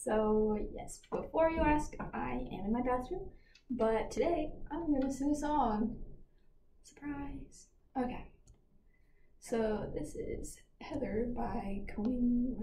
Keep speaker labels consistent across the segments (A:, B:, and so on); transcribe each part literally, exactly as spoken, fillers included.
A: So yes, before you ask, I am in my bathroom, but today I'm gonna sing a song. Surprise. Okay. So this is Heather by Conan.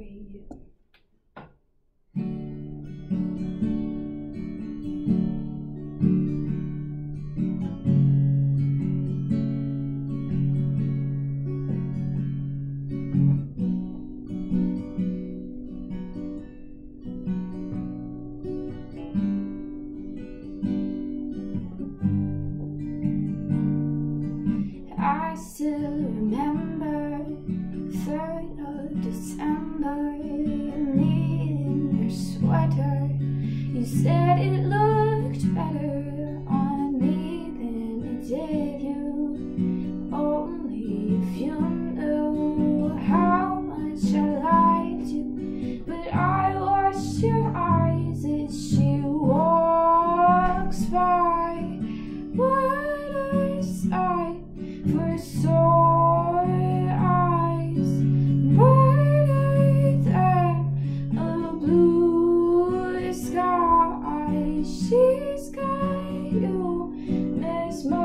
A: I still remember third of December, me in your sweater. You said it looked better on me than it did you. Only if you knew how much I liked you. But I watched your eyes as she walks by. What a sight for sore eyes, brighter than a blue sky. She's got you mesmerized.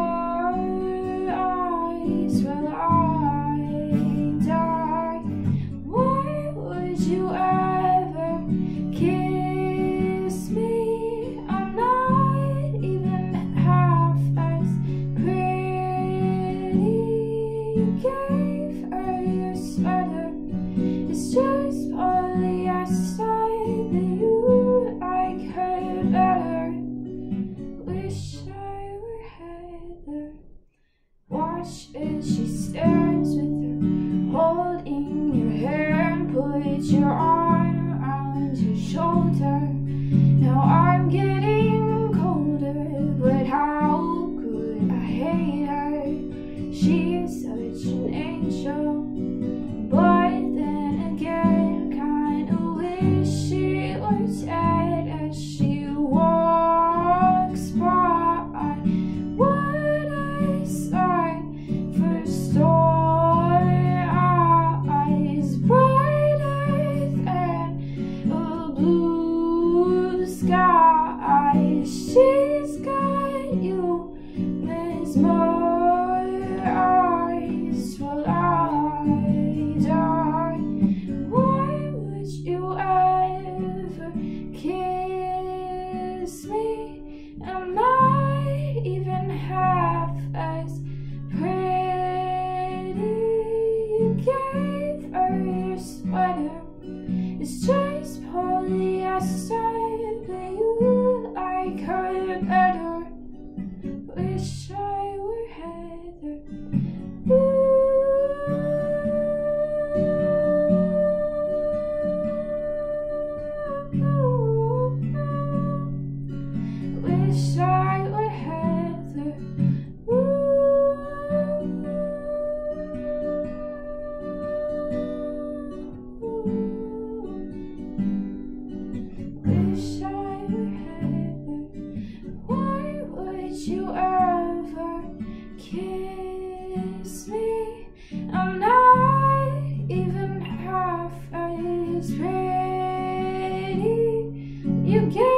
A: Will I die? Why would you ever kiss me? I'm not even half as pretty. You gave her your sweater. It's just polyester that you like her better. Wish I were Heather. Watch as she stands with her holding your hair and put your arm around your shoulder. Now I'm getting colder, but how could I hate her? She's such an angel, but then again, kinda wish she was dead as she walks by. What a sight for sore eyes, brighter than a blue sky. She's got you mesmerized. Will I die? Why would you ever kiss me? I'm not even half as pretty. You gave her your sweater. It's just polyester, but you like her better. Wish I were Heather. Ooh. Wish I were Heather. Ooh. Wish I were Heather. Why would you ever kiss me? I'm not even half as pretty. You gave